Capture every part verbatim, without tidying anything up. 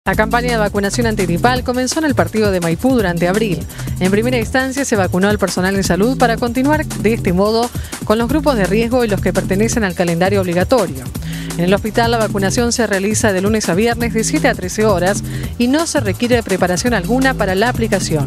La campaña de vacunación antigripal comenzó en el partido de Maipú durante abril. En primera instancia se vacunó al personal de salud para continuar de este modo con los grupos de riesgo y los que pertenecen al calendario obligatorio. En el hospital la vacunación se realiza de lunes a viernes de siete a trece horas y no se requiere preparación alguna para la aplicación.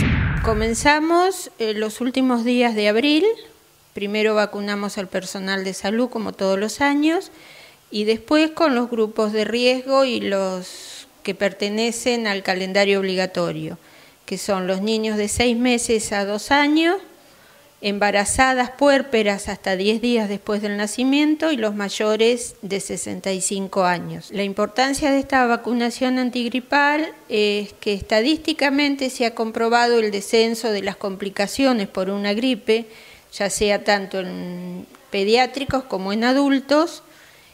Comenzamos eh, los últimos días de abril. Primero vacunamos al personal de salud como todos los años y después con los grupos de riesgo y los que pertenecen al calendario obligatorio, que son los niños de seis meses a dos años, embarazadas puérperas hasta diez días después del nacimiento y los mayores de sesenta y cinco años. La importancia de esta vacunación antigripal es que estadísticamente se ha comprobado el descenso de las complicaciones por una gripe, ya sea tanto en pediátricos como en adultos,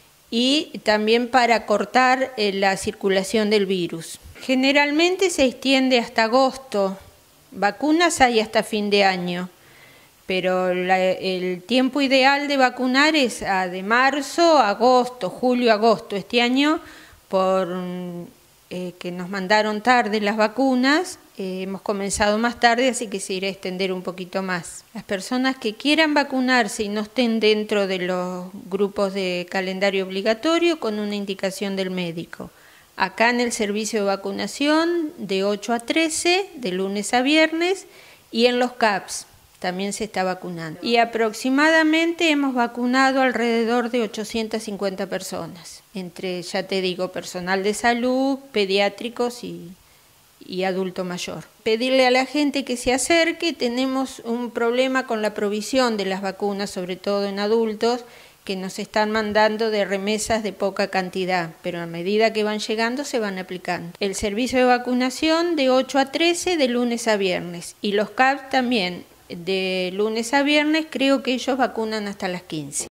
y también para cortar eh, la circulación del virus. Generalmente se extiende hasta agosto, vacunas hay hasta fin de año, pero la, el tiempo ideal de vacunar es a, de marzo, agosto, julio, agosto. Este año, por eh, que nos mandaron tarde las vacunas, eh, hemos comenzado más tarde, así que se irá a extender un poquito más. Las personas que quieran vacunarse y no estén dentro de los grupos de calendario obligatorio, con una indicación del médico. Acá en el servicio de vacunación de ocho a trece, de lunes a viernes, y en los C A Ps también se está vacunando. Y aproximadamente hemos vacunado alrededor de ochocientas cincuenta personas, entre, ya te digo, personal de salud, pediátricos y, y adulto mayor. Pedirle a la gente que se acerque. Tenemos un problema con la provisión de las vacunas, sobre todo en adultos, que nos están mandando de remesas de poca cantidad, pero a medida que van llegando se van aplicando. El servicio de vacunación de ocho a trece, de lunes a viernes, y los C A P también de lunes a viernes. Creo que ellos vacunan hasta las quince.